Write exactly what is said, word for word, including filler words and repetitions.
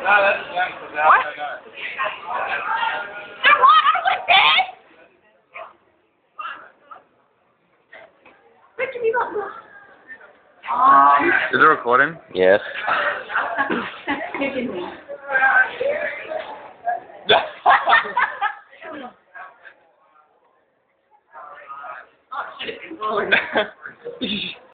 What? There what? I was dead. What do you want? Um. Is it recording? Yes. Oh, shit.